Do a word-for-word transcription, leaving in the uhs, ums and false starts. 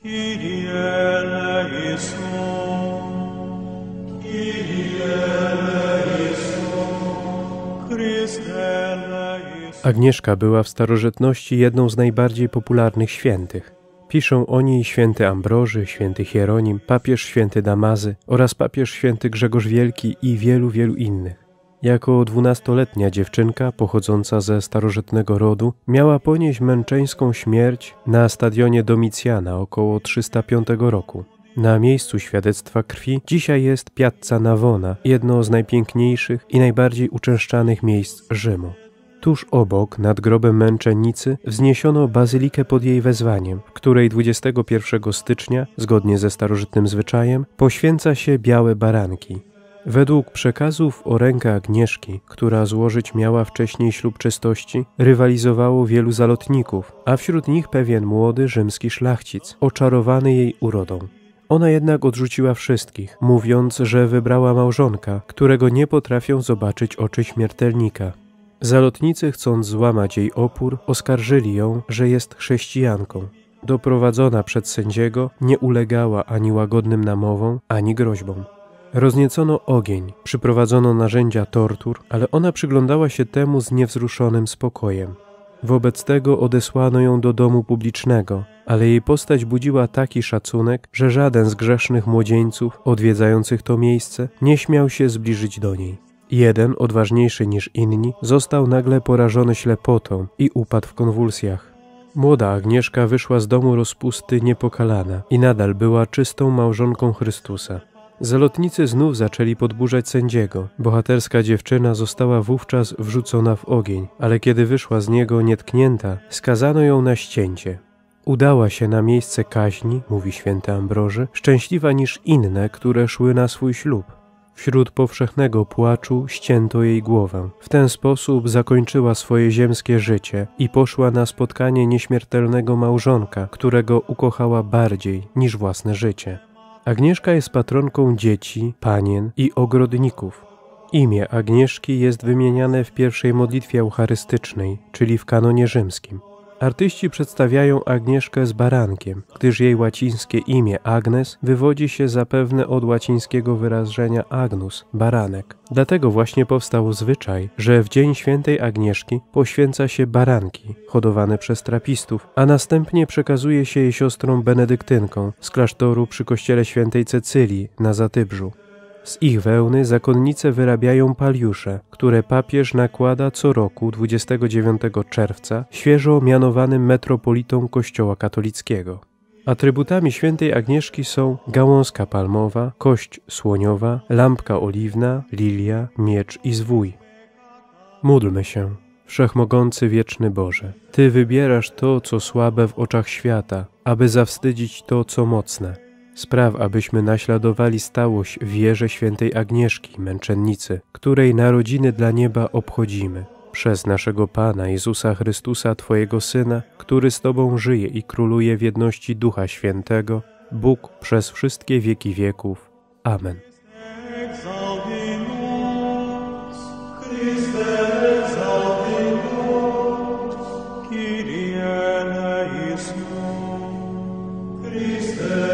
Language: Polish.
Kyrie eleison, Kyrie eleison, Chryste eleison. Agnieszka była w starożytności jedną z najbardziej popularnych świętych. Piszą o niej święty Ambroży, święty Hieronim, papież święty Damazy oraz papież święty Grzegorz Wielki i wielu, wielu innych. Jako dwunastoletnia dziewczynka pochodząca ze starożytnego rodu miała ponieść męczeńską śmierć na stadionie Domicjana około trzysta piątego roku. Na miejscu świadectwa krwi dzisiaj jest Piazza Navona, jedno z najpiękniejszych i najbardziej uczęszczanych miejsc Rzymu. Tuż obok, nad grobem męczennicy, wzniesiono bazylikę pod jej wezwaniem, w której dwudziestego pierwszego stycznia, zgodnie ze starożytnym zwyczajem, poświęca się białe baranki. Według przekazów o rękę Agnieszki, która złożyć miała wcześniej ślub czystości, rywalizowało wielu zalotników, a wśród nich pewien młody rzymski szlachcic, oczarowany jej urodą. Ona jednak odrzuciła wszystkich, mówiąc, że wybrała małżonka, którego nie potrafią zobaczyć oczy śmiertelnika. Zalotnicy, chcąc złamać jej opór, oskarżyli ją, że jest chrześcijanką. Doprowadzona przed sędziego, nie ulegała ani łagodnym namowom, ani groźbom. Rozniecono ogień, przyprowadzono narzędzia tortur, ale ona przyglądała się temu z niewzruszonym spokojem. Wobec tego odesłano ją do domu publicznego, ale jej postać budziła taki szacunek, że żaden z grzesznych młodzieńców odwiedzających to miejsce nie śmiał się zbliżyć do niej. Jeden, odważniejszy niż inni, został nagle porażony ślepotą i upadł w konwulsjach. Młoda Agnieszka wyszła z domu rozpusty niepokalana i nadal była czystą małżonką Chrystusa. Zalotnicy znów zaczęli podburzać sędziego. Bohaterska dziewczyna została wówczas wrzucona w ogień, ale kiedy wyszła z niego nietknięta, skazano ją na ścięcie. Udała się na miejsce kaźni, mówi święty Ambroży, szczęśliwa niż inne, które szły na swój ślub. Wśród powszechnego płaczu ścięto jej głowę. W ten sposób zakończyła swoje ziemskie życie i poszła na spotkanie nieśmiertelnego małżonka, którego ukochała bardziej niż własne życie. Agnieszka jest patronką dzieci, panien i ogrodników. Imię Agnieszki jest wymieniane w pierwszej modlitwie eucharystycznej, czyli w kanonie rzymskim. Artyści przedstawiają Agnieszkę z barankiem, gdyż jej łacińskie imię Agnes wywodzi się zapewne od łacińskiego wyrażenia agnus, baranek. Dlatego właśnie powstał zwyczaj, że w dzień świętej Agnieszki poświęca się baranki, hodowane przez trapistów, a następnie przekazuje się je siostrom benedyktynkom z klasztoru przy kościele świętej Cecylii na Zatybrzu. Z ich wełny zakonnice wyrabiają paliusze, które papież nakłada co roku dwudziestego dziewiątego czerwca świeżo mianowanym metropolitą Kościoła katolickiego. Atrybutami świętej Agnieszki są gałązka palmowa, kość słoniowa, lampka oliwna, lilia, miecz i zwój. Módlmy się. Wszechmogący wieczny Boże, Ty wybierasz to, co słabe w oczach świata, aby zawstydzić to, co mocne. Spraw, abyśmy naśladowali stałość w wierze świętej Agnieszki, męczennicy, której narodziny dla nieba obchodzimy. Przez naszego Pana Jezusa Chrystusa, Twojego Syna, który z Tobą żyje i króluje w jedności Ducha Świętego, Bóg przez wszystkie wieki wieków. Amen. Kyrie eleison, Christe